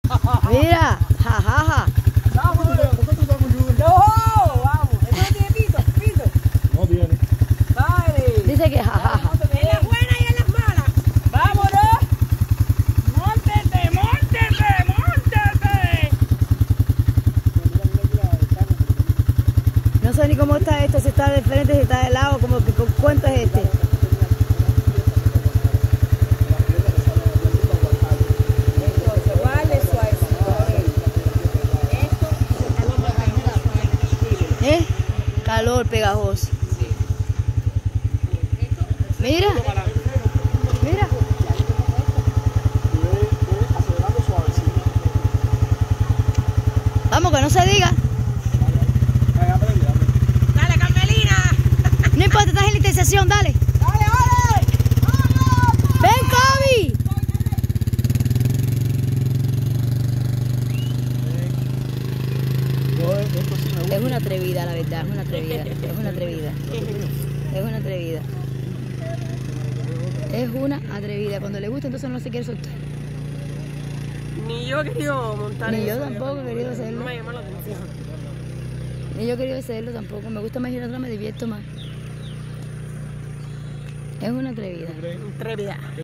Mira, jajaja. Vamos, no, vamos. ¿Esto no tiene pito? ¿Pito? No viene. Vale. Dice que jajaja. En las buenas y en las malas. ¡Vámonos! ¡Móntete, móntete, móntete! No sé ni cómo está esto, si está de frente, si está de lado, como que ¿cuánto es este? Entonces, vale, suavecito. ¿Eh? Calor pegajoso. Mira. Mira. Acelerando suavecito. Vamos, que no se diga. Aprende. Dale, Carmelina. No importa, estás en la intersección, dale. Dale, dale. ¡Vamos! ¡Ven, Kobe! Esto sí me gusta. Es una atrevida, la verdad, es una atrevida. Es una atrevida. Es una atrevida. Es una atrevida. Cuando le gusta, entonces no se quiere soltar. Ni yo he querido montar Ni yo eso. tampoco he querido No hacerlo. me llama la atención. Ni yo he querido hacerlo tampoco. Me gusta más ir atrás, me divierto más. Es una atrevida. Atrevida.